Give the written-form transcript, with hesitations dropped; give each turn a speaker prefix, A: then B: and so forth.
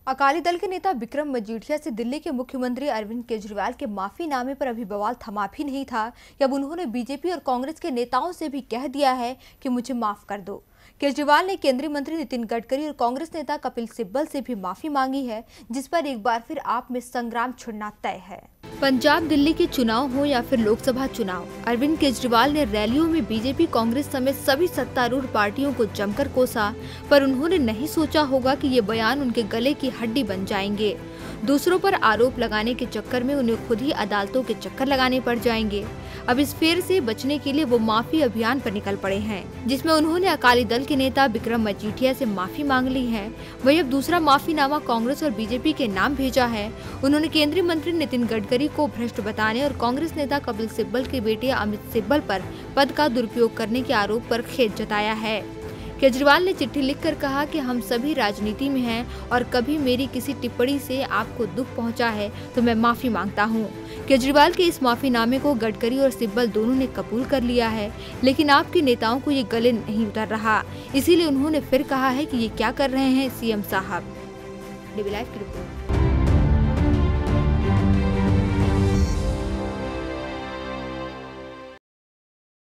A: अकाली दल के नेता विक्रम मजीठिया से दिल्ली के मुख्यमंत्री अरविंद केजरीवाल के माफीनामे पर अभी बवाल थमा भी नहीं था कि अब उन्होंने बीजेपी और कांग्रेस के नेताओं से भी कह दिया है कि मुझे माफ कर दो। केजरीवाल ने केंद्रीय मंत्री नितिन गडकरी और कांग्रेस नेता कपिल सिब्बल से भी माफी मांगी है, जिस पर एक बार फिर आप में संग्राम छिड़ना तय है। पंजाब दिल्ली के चुनाव हो या फिर लोकसभा चुनाव, अरविंद केजरीवाल ने रैलियों में बीजेपी कांग्रेस समेत सभी सत्तारूढ़ पार्टियों को जमकर कोसा, पर उन्होंने नहीं सोचा होगा कि ये बयान उनके गले की हड्डी बन जाएंगे। दूसरों पर आरोप लगाने के चक्कर में उन्हें खुद ही अदालतों के चक्कर लगाने पड़ जाएंगे। अब इस फेर से बचने के लिए वो माफी अभियान पर निकल पड़े हैं, जिसमें उन्होंने अकाली दल के नेता विक्रम मजीठिया से माफी मांग ली है। वही अब दूसरा माफीनामा कांग्रेस और बीजेपी के नाम भेजा है। उन्होंने केंद्रीय मंत्री नितिन गडकरी को भ्रष्ट बताने और कांग्रेस नेता कपिल सिब्बल के बेटे अमित सिब्बल पर पद का दुरुपयोग करने के आरोप पर खेद जताया है। केजरीवाल ने चिट्ठी लिखकर कहा कि हम सभी राजनीति में हैं और कभी मेरी किसी टिप्पणी से आपको दुख पहुंचा है तो मैं माफी मांगता हूं। केजरीवाल के इस माफीनामे को गडकरी और सिब्बल दोनों ने कबूल कर लिया है, लेकिन आपके नेताओं को ये गले नहीं उतर रहा। इसीलिए उन्होंने फिर कहा है कि ये क्या कर रहे हैं सीएम साहब। डीबी लाइव की रिपोर्ट।